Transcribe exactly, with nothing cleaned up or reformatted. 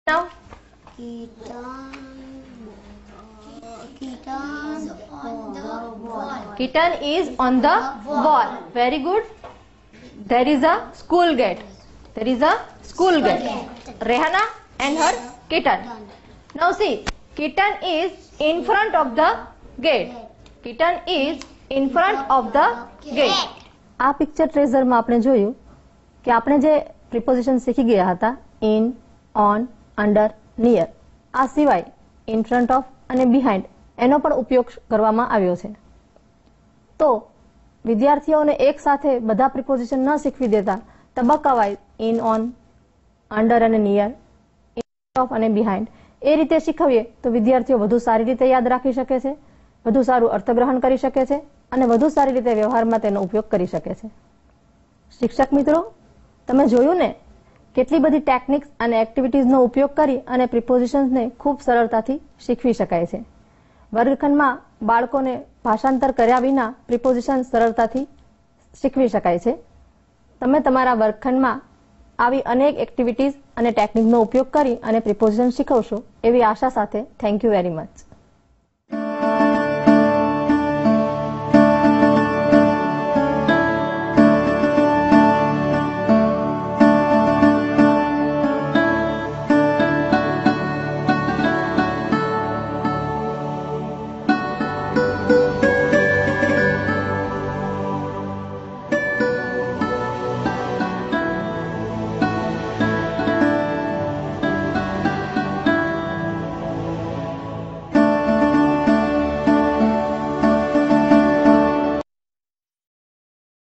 Now, Kitten, kitten on the wall. kitten is on the wall. Very good. There is a school gate. There is a school gate. Rehana and her kitten. Now see, kitten is in front of the gate. Kitten is in front of the gate. આ picture ટ્રેઝરમાં આપણે જોયું કે આપણે જે preposition શીખી ગયા હતા ઇન, ઓન, અંડર, નિયર, આ સિવાય ઇન ફ્રન્ટ ઓફ અને બિહાઇન્ડ એનો પણ ઉપયોગ કરવામાં આવ્યો છે. તો વિદ્યાર્થીઓને એક સાથે બધા પ્રિપોઝિશન ન શીખવી દેતા તબક્કાવાઇઝ ઇન, ઓન, અંડર અને નિયર, ઇન ઓફ અને બિહાઇન્ડ એ રીતે શીખવીએ તો વિદ્યાર્થીઓ વધુ સારી રીતે યાદ રાખી શકે છે, વધુ સારું અર્થગ્રહણ કરી શકે છે અને વધુ સારી રીતે વ્યવહારમાં તેનો ઉપયોગ કરી શકે છે. શિક્ષક મિત્રો, તમે જોયું ને કેટલી બધી ટેકનિક્સ અને એક્ટિવિટીઝનો ઉપયોગ કરી અને પ્રિપોઝિશન્સને ખૂબ સરળતાથી શીખવી શકાય છે. વર્ગખંડમાં બાળકોને ભાષાંતર કર્યા વિના પ્રિપોઝિશન સરળતાથી શીખવી શકાય છે. તમે તમારા વર્ગખંડમાં આવી અનેક એક્ટિવિટીઝ અને ટેકનિકનો ઉપયોગ કરી અને પ્રિપોઝિશન શીખવશો એવી આશા સાથે થેન્ક યુ વેરી મચ.